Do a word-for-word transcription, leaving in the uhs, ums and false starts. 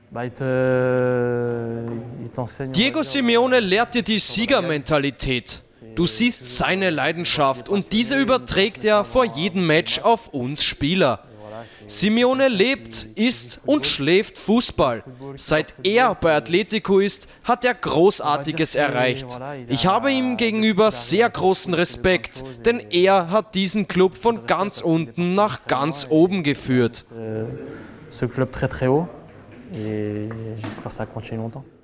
Diego Simeone lehrt dir die Siegermentalität. Du siehst seine Leidenschaft und diese überträgt er vor jedem Match auf uns Spieler. Simeone lebt, isst und schläft Fußball. Seit er bei Atletico ist, hat er Großartiges erreicht. Ich habe ihm gegenüber sehr großen Respekt, denn er hat diesen Club von ganz unten nach ganz oben geführt. Ce club très très haut et j'espère que ça continue longtemps.